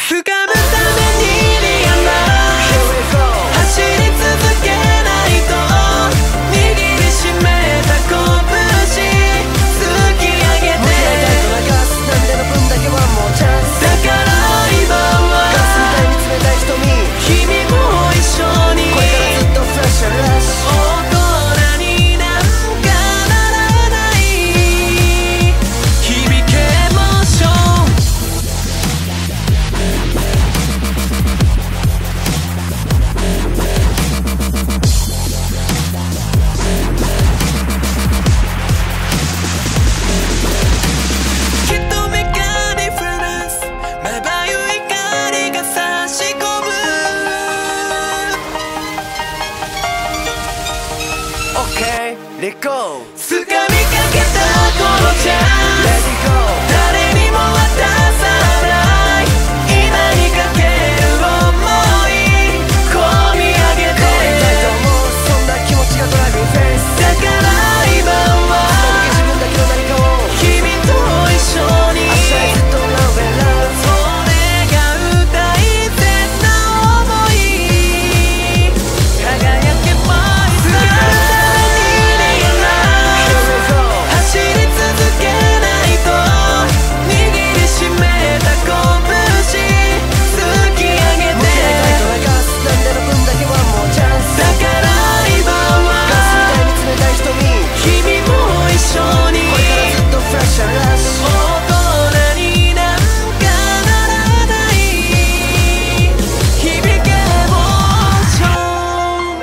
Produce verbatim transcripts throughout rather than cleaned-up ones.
掴むためにリアル走り続けないと握りしめた拳突き上げてもうないと流す涙の分だけはもうチャンスだから今はガスみたいに冷たい瞳君も一緒にこれからずっとフラッシュラッシュ大人になんかならない響けエモーションきっとメカニフランスまばゆい光が差し込むオッケーレッゴー掴みかけたこのチャンスレディゴー誰にも渡さない今にかける想い込み上げてたいと思うそんな気持ちがドライビングフェイスだから今は自分だけの何かを君と一緒に明日へずっと Love and Love それが歌い手な想い輝けばいつか走り続けないと握りしめた拳突き上げてもうないと流す涙の分だけはもうチャンスだから今はガスみたいに冷たい瞳君も一緒にこれからずっとフラッシュラッシュ大人になんかならない響けエモーション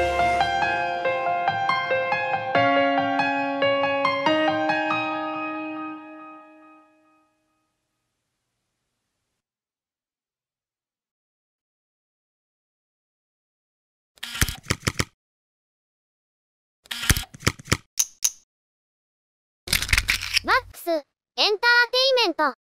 バックス エンターテイメント